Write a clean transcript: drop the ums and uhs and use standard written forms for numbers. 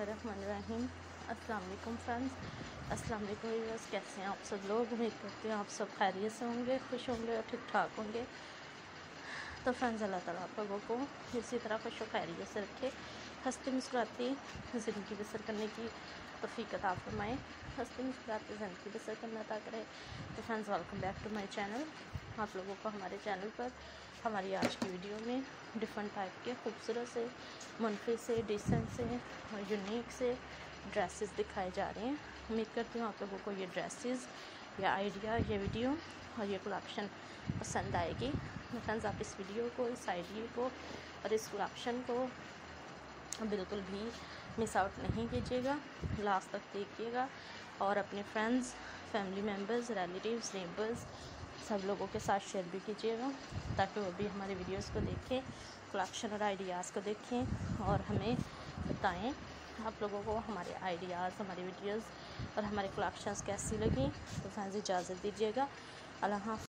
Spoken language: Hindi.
बिस्मिल्लाहिर्रहमानिर्रहीम। अस्सलाम वालेकुम फ्रेंड्स, अस्सलाम वालेकुम व्यूअर्स। कैसे हैं आप सब लोग? उम्मीद करती हूँ आप सब खैरियत से होंगे, खुश होंगे और ठीक ठाक होंगे। तो फ्रेंड्स, अल्लाह ताला आप लोगों को इसी तरह खुश और खैरियत से रखे, हंसती मुस्कुराती ज़िंदगी बसर करने की तौफ़ीक अता फरमाए, हंसती मुस्कुराती ज़िंदगी बसर करना अता करे। तो friends, welcome back to my channel. आप लोगों को हमारे चैनल पर हमारी आज की वीडियो में डिफरेंट टाइप के खूबसूरत से, मुनफिज से, डिसेंट से और यूनिक से ड्रेसेस दिखाए जा रहे हैं। उम्मीद करती हूँ आप लोगों को ये ड्रेसेस, या आइडिया, ये वीडियो और ये कलेक्शन पसंद आएगी। फ्रेंड्स, आप इस वीडियो को, इस आइडिया को और इस कलेक्शन को बिल्कुल भी मिस आउट नहीं कीजिएगा, लास्ट तक देखिएगा और अपने friends, family members, relatives, neighbours सब लोगों के साथ शेयर भी कीजिएगा, ताकि वो भी हमारे वीडियोस को देखें, कलेक्शन और आइडियाज़ को देखें और हमें बताएं आप लोगों को हमारे आइडियाज़, हमारी वीडियोस और हमारे कलेक्शंस कैसी लगी। तो फ्रेंड्स, इजाज़त दीजिएगा। अल्लाह हाफ़िज़।